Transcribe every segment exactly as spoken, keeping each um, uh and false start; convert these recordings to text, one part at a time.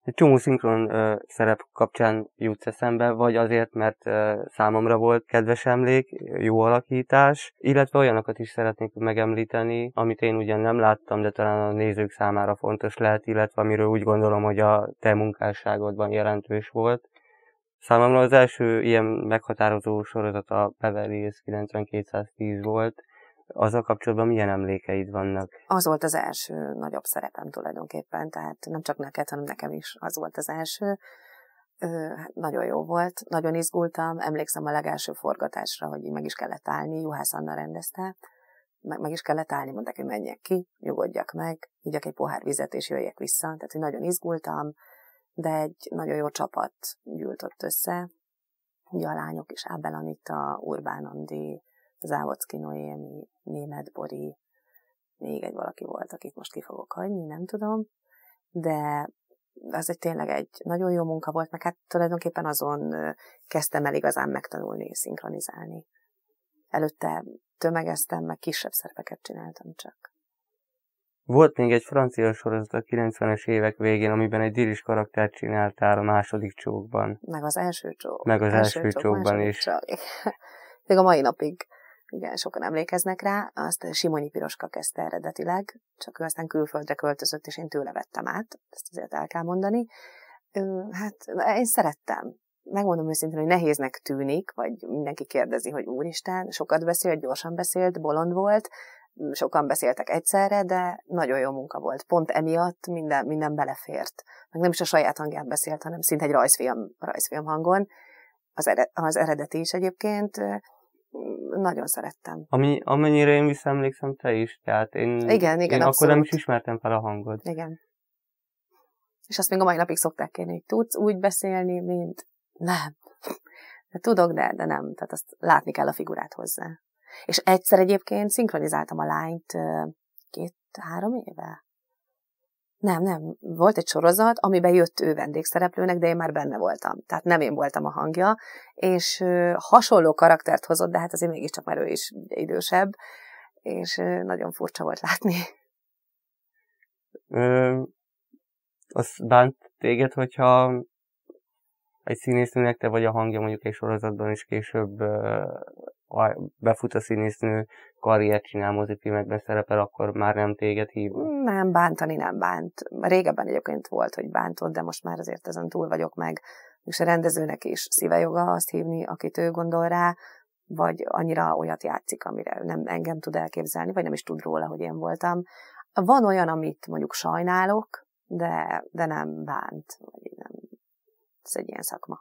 Egy csomó szinkron ö, szerep kapcsán jutsz eszembe, vagy azért, mert ö, számomra volt kedves emlék, jó alakítás, illetve olyanokat is szeretnék megemlíteni, amit én ugyan nem láttam, de talán a nézők számára fontos lehet, illetve amiről úgy gondolom, hogy a te munkásságodban jelentős volt. Számomra az első ilyen meghatározó sorozat a Beverly Hills kilencvenkétszáztíz volt. Azzal kapcsolatban milyen emlékeid vannak? Az volt az első nagyobb szerepem tulajdonképpen, tehát nem csak neked, hanem nekem is az volt az első. Ö, hát nagyon jó volt, nagyon izgultam, emlékszem a legelső forgatásra, hogy így meg is kellett állni, Juhász Anna rendezte, meg, meg is kellett állni, mondták, hogy menjek ki, nyugodjak meg, igyak egy pohár vizet és jöjjek vissza, tehát hogy nagyon izgultam, de egy nagyon jó csapat gyűlt ott össze, ugye a lányok is, Ábel Anita, Urbán Andi, Závodszky Noémi, Németh Bori, még egy valaki volt, akit most ki fogok hagyni, nem tudom, de az egy tényleg egy nagyon jó munka volt, meg hát tulajdonképpen azon kezdtem el igazán megtanulni, szinkronizálni. Előtte tömegeztem, meg kisebb szerepeket csináltam csak. Volt még egy francia sorozat a kilencvenes évek végén, amiben egy diris karaktert csináltál a második csókban. Meg az első csók. Meg az első, első csók, csókban is. Még a mai napig igen, sokan emlékeznek rá, azt Simonyi Piroska kezdte eredetileg, csak ő aztán külföldre költözött, és én tőle vettem át, ezt azért el kell mondani. Hát én szerettem. Megmondom őszintén, hogy nehéznek tűnik, vagy mindenki kérdezi, hogy úristen, sokat beszélt, gyorsan beszélt, bolond volt, sokan beszéltek egyszerre, de nagyon jó munka volt. Pont emiatt minden, minden belefért. Meg nem is a saját hangján beszélt, hanem szinte egy rajzfilm, rajzfilm hangon. Az, ered, az eredeti is egyébként nagyon szerettem. Ami, amennyire én visszaemlékszem, te is. Tehát én, igen, igen, én akkor nem is ismertem fel a hangod. Igen. És azt még a mai napig szokták kérni, hogy tudsz úgy beszélni, mint nem. De tudok, de, de nem. Tehát azt látni kell a figurát hozzá. És egyszer egyébként szinkronizáltam a lányt két-három éve. Nem, nem. Volt egy sorozat, amiben jött ő vendégszereplőnek, de én már benne voltam. Tehát nem én voltam a hangja, és ö, hasonló karaktert hozott, de hát azért mégiscsak már ő is idősebb, és ö, nagyon furcsa volt látni. Ö, az bánt téged, hogyha egy színésznőnek te vagy a hangja mondjuk egy sorozatban, és később ö, befut a színésznő, karriert csinál, mozifilmekben szerepel, akkor már nem téged hív? Nem, bántani nem bánt. Régebben egyébként volt, hogy bántott, de most már azért ezen túl vagyok meg. És a rendezőnek is szíve joga azt hívni, akit ő gondol rá, vagy annyira olyat játszik, amire nem engem tud elképzelni, vagy nem is tud róla, hogy én voltam. Van olyan, amit mondjuk sajnálok, de, de nem bánt. Vagy nem. Ez egy ilyen szakma.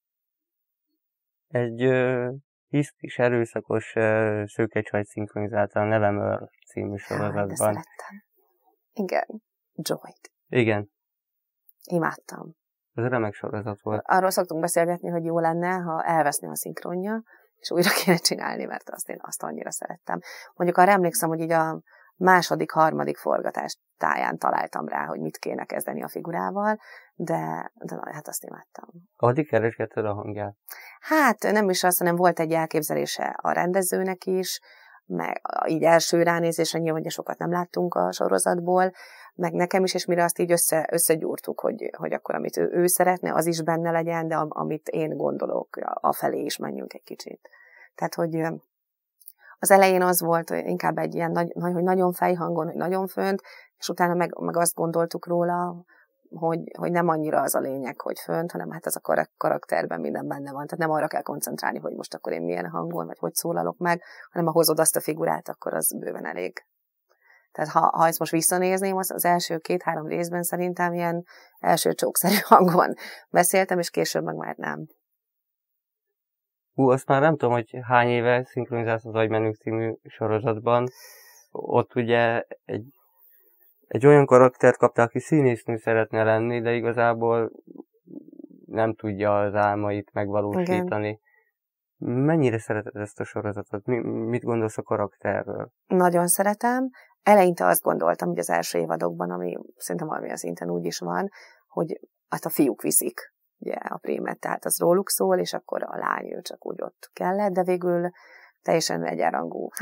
Egy ö, hisz is erőszakos ö, szőkecsajt szinkronizálta a Nevemör című sorozatban. De szerettem. Igen. Joy-t. Igen. Imádtam. Ez remek sorozat volt. Arról szoktunk beszélgetni, hogy jó lenne, ha elveszne a szinkronja, és újra kéne csinálni, mert azt én azt annyira szerettem. Mondjuk arra emlékszem, hogy így a második, harmadik forgatás táján találtam rá, hogy mit kéne kezdeni a figurával, de, de na, hát azt imádtam. Addig keresgetted a hangját? Hát nem is azt, hanem volt egy elképzelése a rendezőnek is, meg így első ránézésre nyilván, hogy sokat nem láttunk a sorozatból, meg nekem is, és mire azt így össze, összegyúrtuk, hogy, hogy akkor amit ő, ő szeretne, az is benne legyen, de amit én gondolok, afelé is menjünk egy kicsit. Tehát, hogy az elején az volt, hogy inkább egy ilyen, nagy, hogy nagyon fejhangon, hogy nagyon fönt, és utána meg, meg azt gondoltuk róla, hogy, hogy nem annyira az a lényeg, hogy fönt, hanem hát ez a karakterben minden benne van. Tehát nem arra kell koncentrálni, hogy most akkor én milyen hangon, vagy hogy szólalok meg, hanem ha hozod azt a figurát, akkor az bőven elég. Tehát ha, ha ezt most visszanézném, az, az első két-három részben szerintem ilyen első csókszerű hangon beszéltem, és később meg már nem. Hú, azt már nem tudom, hogy hány éve szinkronizálsz az Agymenők című sorozatban. Ott ugye egy, egy olyan karaktert kaptál, aki színésznő szeretne lenni, de igazából nem tudja az álmait megvalósítani. Igen. Mennyire szereted ezt a sorozatot? Mi, mit gondolsz a karakterről? Nagyon szeretem. Eleinte azt gondoltam, hogy az első évadokban, ami szerintem valamilyen szinten úgy is van, hogy hát a fiúk viszik ugye, a prémet, tehát az róluk szól, és akkor a lány ő csak úgy ott kellett, de végül teljesen egyenrangú. Hát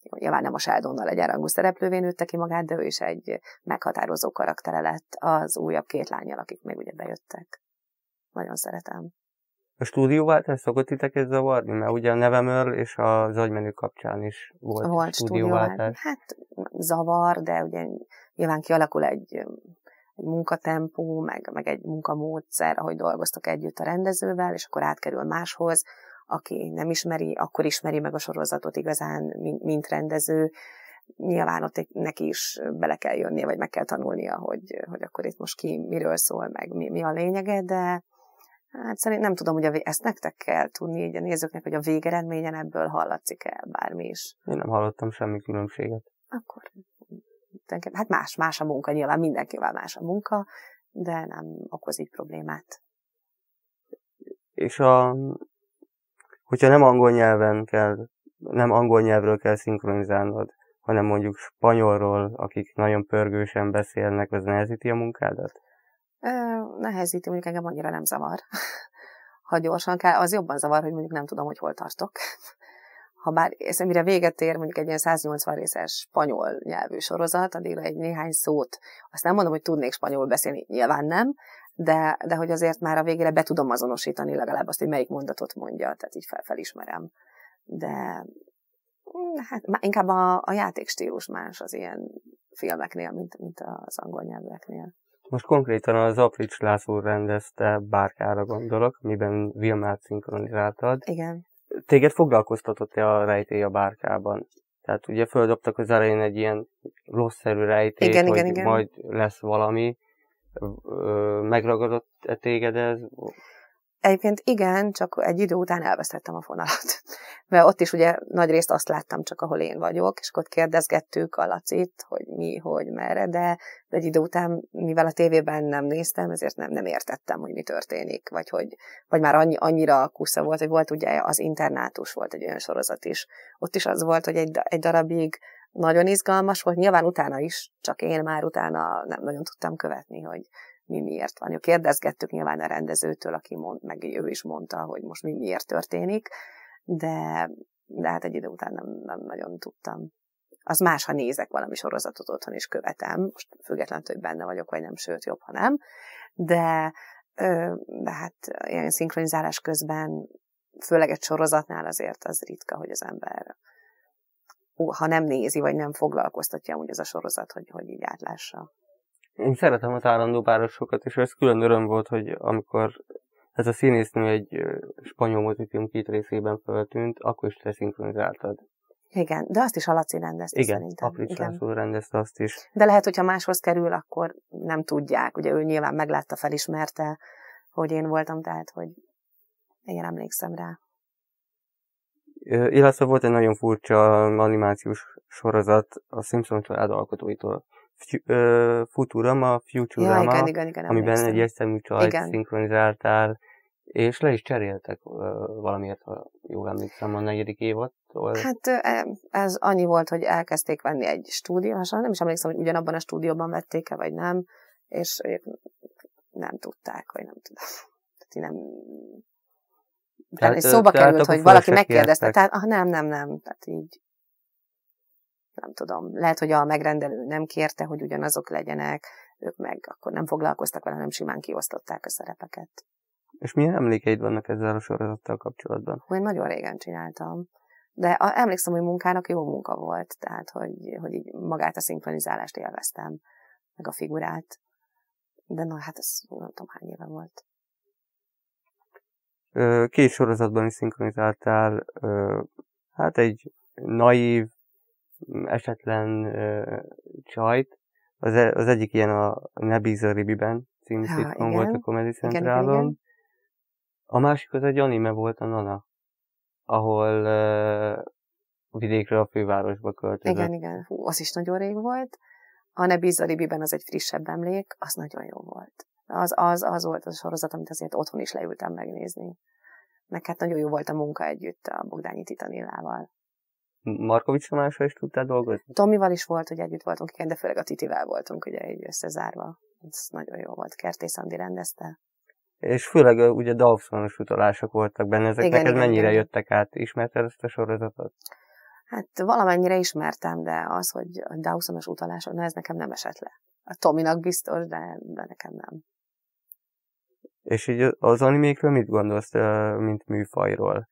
Nyilván nem a Sheldonnal egyenrangú szereplővé nőtte ki magát, de ő is egy meghatározó karaktere lett az újabb két lánnyal, akik még ugye bejöttek. Nagyon szeretem. A stúdióváltás szokott titeket zavarni? Mert ugye a Nevemről és az Agymenő kapcsán is volt, volt stúdióváltás. Hát zavar, de ugye nyilván kialakul egy, egy munkatempó, meg, meg egy munkamódszer, ahogy dolgoztak együtt a rendezővel, és akkor átkerül máshoz, aki nem ismeri, akkor ismeri meg a sorozatot igazán, mint, mint rendező. Nyilván ott neki is bele kell jönnie, vagy meg kell tanulnia, hogy, hogy akkor itt most ki miről szól, meg mi, mi a lényege, de hát szerintem nem tudom, hogy a, ezt nektek kell tudni, így a nézőknek, hogy a végeredményen ebből hallatszik-e bármi is. Én nem hallottam semmi különbséget. Akkor, hát más, más a munka, nyilván mindenkivel más a munka, de nem okoz így problémát. És a, hogyha nem angol nyelven kell, nem angol nyelvről kell szinkronizálnod, hanem mondjuk spanyolról, akik nagyon pörgősen beszélnek, az nehezíti a munkádat? Nehezíti, mondjuk engem annyira nem zavar. Ha gyorsan kell, az jobban zavar, hogy mondjuk nem tudom, hogy hol tartok. Ha bár, mire véget ér mondjuk egy ilyen száznyolcvan részes spanyol nyelvű sorozat, addigra egy néhány szót, azt nem mondom, hogy tudnék spanyolul beszélni, nyilván nem, de, de hogy azért már a végére be tudom azonosítani legalább azt, hogy melyik mondatot mondja, tehát így fel, felismerem. De hát inkább a, a játékstílus más az ilyen filmeknél, mint, mint az angol nyelveknél. Most konkrétan az Aprics László rendezte Bárkára gondolok, miben Vilmát szinkronizáltad. Igen. Téged foglalkoztatott-e a rejtély a Bárkában? Tehát ugye földobtak az elején egy ilyen rosszerű rejtélyt, igen, hogy igen, igen. majd lesz valami. Megragadott-e téged ez? Egyébként igen, csak egy idő után elvesztettem a fonalat. Mert ott is ugye nagy részt azt láttam csak, ahol én vagyok, és akkor ott kérdezgettük a Lacit, hogy mi, hogy, merre, de, de egy idő után, mivel a tévében nem néztem, ezért nem, nem értettem, hogy mi történik, vagy hogy vagy már annyi, annyira kusza volt, hogy volt ugye az Internátus, volt egy olyan sorozat is. Ott is az volt, hogy egy, egy darabig nagyon izgalmas volt, nyilván utána is, csak én már utána nem nagyon tudtam követni, hogy mi miért van. Jó, kérdezgettük nyilván a rendezőtől, aki mond, meg ő is mondta, hogy most mi miért történik, de, de hát egy idő után nem, nem nagyon tudtam. Az más, ha nézek valami sorozatot otthon is követem, most függetlenül, hogy benne vagyok, vagy nem, sőt, jobb, ha nem, de, de hát ilyen szinkronizálás közben, főleg egy sorozatnál azért az ritka, hogy az ember, ha nem nézi, vagy nem foglalkoztatja amúgy az a sorozat, hogy, hogy így átlássa. Én szeretem az állandó párosokat, és ez külön öröm volt, hogy amikor ez a színésznő egy spanyol mozifilm két részében feltűnt, akkor is te szinkronizáltad. Igen, de azt is a Laci rendezte. Igen, szerintem. Aprics László rendezte azt is. De lehet, hogyha máshoz kerül, akkor nem tudják. Ugye ő nyilván meglátta, felismerte, hogy én voltam, tehát, hogy én emlékszem rá. Illetve volt egy nagyon furcsa animációs sorozat a Simpson család alkotóitól. Futurama, Futurama, ja, igen, igen, igen, amiben emlékszem. egy egyszemű csajt szinkronizáltál, és le is cseréltek valamiért, ha jól emlékszem, a negyedik évattól. Hát ez annyi volt, hogy elkezdték venni egy stúdiósan, nem is emlékszem, hogy ugyanabban a stúdióban vették-e, vagy nem, és ők nem tudták, vagy nem tudom. Tehát nem... Tehát, tehát szóba tehát került, hogy valaki megkérdezte, tehát ah, nem, nem, nem, tehát így nem tudom, lehet, hogy a megrendelő nem kérte, hogy ugyanazok legyenek, ők meg akkor nem foglalkoztak vele, hanem simán kiosztották a szerepeket. És milyen emlékeid vannak ezzel a sorozattal kapcsolatban? Én nagyon régen csináltam, de a, emlékszem, hogy munkának jó munka volt, tehát hogy, hogy így magát a szinkronizálást élveztem, meg a figurát, de na hát ez nem tudom hány éve volt. Két sorozatban is szinkronizáltál, hát egy naív, esetlen csajt. Az, e, az egyik ilyen a Ne bízz a Ribiben című ja, szitkom volt a Comedy Centralon. A másik az egy anime volt, a Nana, ahol uh, vidékre a fővárosba költözött. Igen, igen. Hú, az is nagyon rég volt. A Ne bízz a Ribiben az egy frissebb emlék, az nagyon jó volt. Az, az, az volt az a sorozat, amit azért otthon is leültem megnézni. Meg hát nagyon jó volt a munka együtt a Bogdányi Titanillával. Markovics Tamással is tudtál dolgozni? Tomival is volt, hogy együtt voltunk, igen, de főleg a Titivel voltunk ugye így összezárva. Ez nagyon jó volt. Kertész Andi rendezte. És főleg ugye Dawsonos utalások voltak benne, ezek igen, neked igen, mennyire igen. jöttek át? Ismerted ezt a sorozatot? Hát valamennyire ismertem, de az, hogy a Dawsonos utalások, na ez nekem nem esett le. A Tominak biztos, de, de nekem nem. És így az animékről mit gondolsz, mint műfajról?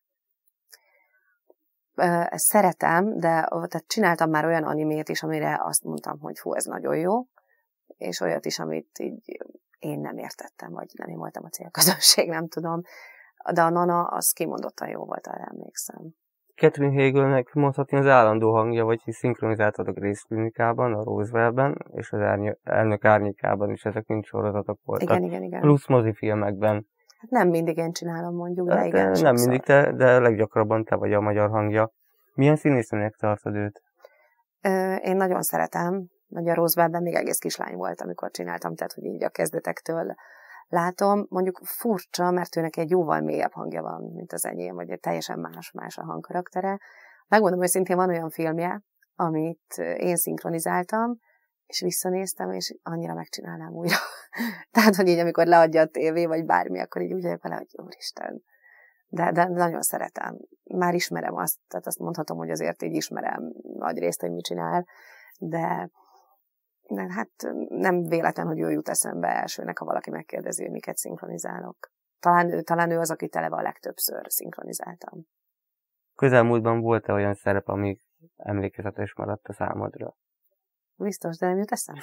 Ezt szeretem, de tehát csináltam már olyan animét is, amire azt mondtam, hogy hú, ez nagyon jó, és olyat is, amit így én nem értettem, vagy nem én voltam a célközönség, nem tudom. De a Nana, az kimondottan jó volt, arra emlékszem. Catherine Hagelnek mondhatni az állandó hangja, vagy szinkronizáltad a Grace Klinikában, a Roswell-ben, és az Árny- Elnök Árnyékában is, ezek mind sorozatok voltak. Igen, igen, igen. Plusz mozifilmekben. Hát nem mindig én csinálom, mondjuk, de, de igen, Nem sokszor. mindig te, de leggyakrabban te vagy a magyar hangja. Milyen színésznőnek tartod őt? Ö, én nagyon szeretem, hogy a Roswell-ben még egész kislány volt, amikor csináltam, tehát hogy így a kezdetektől látom. Mondjuk furcsa, mert őnek egy jóval mélyebb hangja van, mint az enyém, vagy egy teljesen más-más a hangkaraktere. Megmondom, hogy szintén van olyan filmje, amit én szinkronizáltam, és visszanéztem, és annyira megcsinálnám újra. Tehát, hogy így, amikor leadja a tévé, vagy bármi, akkor így úgy vagyok vele, hogy úristen. De, de nagyon szeretem. Már ismerem azt, tehát azt mondhatom, hogy azért így ismerem nagy részt, hogy mit csinál, de, de hát nem véletlen, hogy ő jut eszembe elsőnek, ha valaki megkérdezi, hogy miket szinkronizálok. Talán, talán ő az, aki tele a legtöbbször szinkronizáltam. Közelmúltban volt-e olyan szerep, ami emlékezetes maradt a számodra? Biztos, de nem jut eszembe.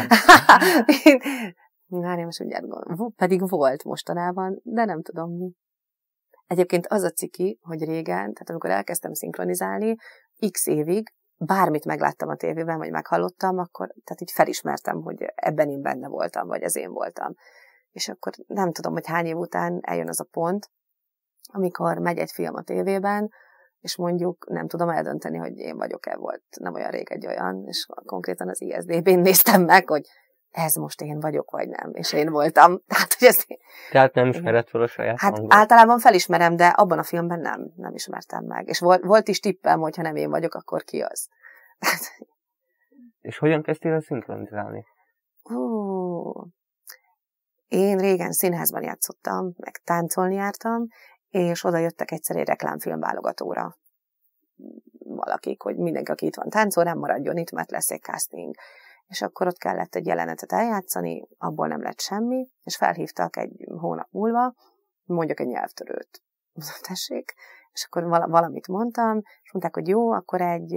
Várjál, most úgy gondolom. Pedig volt mostanában, de nem tudom mi. Egyébként az a ciki, hogy régen, tehát amikor elkezdtem szinkronizálni, x évig, bármit megláttam a tévében, vagy meghallottam, akkor tehát így felismertem, hogy ebben én benne voltam, vagy ez én voltam. És akkor nem tudom, hogy hány év után eljön az a pont, amikor megy egy film a tévében, és mondjuk nem tudom eldönteni, hogy én vagyok-e, volt nem olyan rég egy olyan, és konkrétan az i es dé bén néztem meg, hogy ez most én vagyok, vagy nem, és én voltam. Tehát, hogy ezt... Tehát nem ismered fel a saját Hát hangot? általában felismerem, de abban a filmben nem, nem ismertem meg. És volt, volt is tippem, hogy ha nem én vagyok, akkor ki az. És hogyan kezdtél el szinkronizálni? Hú. Én régen színházban játszottam, meg táncolni jártam, és oda jöttek egyszer egy reklámfilm válogatóra valakik, hogy mindenki, aki itt van táncol, nem maradjon itt, mert lesz egy casting. És akkor ott kellett egy jelenetet eljátszani, abból nem lett semmi, és felhívtak egy hónap múlva, mondjuk egy nyelvtörőt. Tessék? És akkor valamit mondtam, és mondták, hogy jó, akkor egy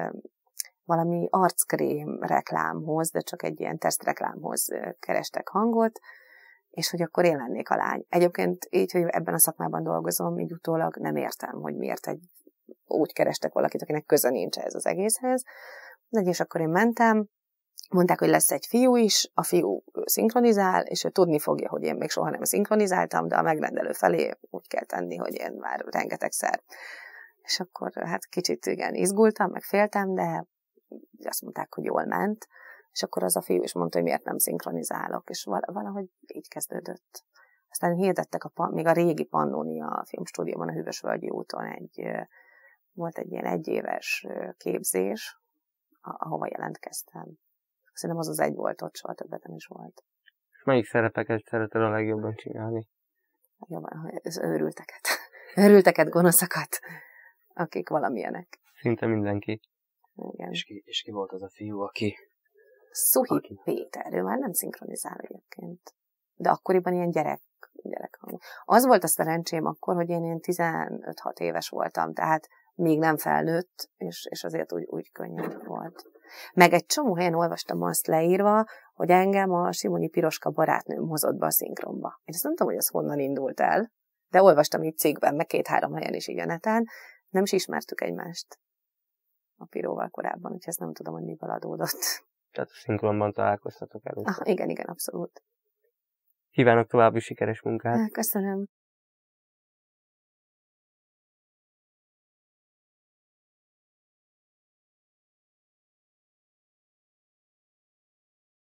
valami arckrém reklámhoz, de csak egy ilyen tesztreklámhoz kerestek hangot, és hogy akkor én lennék a lány. Egyébként így, hogy ebben a szakmában dolgozom, így utólag nem értem, hogy miért egy, úgy kerestek valakit, akinek köze nincs ez az egészhez. De és akkor én mentem, mondták, hogy lesz egy fiú is, a fiú szinkronizál, és ő tudni fogja, hogy én még soha nem szinkronizáltam, de a megrendelő felé úgy kell tenni, hogy én már rengetegszer. És akkor hát kicsit igen, izgultam, meg féltem, de azt mondták, hogy jól ment, és akkor az a fiú is mondta, hogy miért nem szinkronizálok, és valahogy így kezdődött. Aztán hirdettek, a, még a régi Pannonia filmstúdióban, a Hűvösvölgyi úton egy, volt egy ilyen egyéves képzés, ahova jelentkeztem. Szerintem az az egy volt ott, soha többet nem is volt. És melyik szerepeket szereted a legjobban csinálni? Jobban, az őrülteket. Őrülteket, gonoszakat, akik valamilyenek. Szinte mindenki. Igen. És ki, és ki volt az a fiú, aki... Szuhi aki... Péter, ő már nem szinkronizál egyébként. De akkoriban ilyen gyerek, gyerek hang. Az volt a szerencsém akkor, hogy én ilyen tizenöt-hat éves voltam, tehát még nem felnőtt, és, és azért úgy, úgy könnyű volt. Meg egy csomó helyen olvastam azt leírva, hogy engem a Simonyi Piroska barátnőm hozott be a szinkronba. Én azt nem tudom, hogy az honnan indult el, de olvastam így cikkben, meg két-három helyen is így a neten, nem is ismertük egymást a Piróval korábban, úgyhogy ezt nem tudom, hogy miből adódott. Tehát a szinkronban találkoztatok először. Ah, igen, igen, abszolút. Kívánok további sikeres munkát! Köszönöm.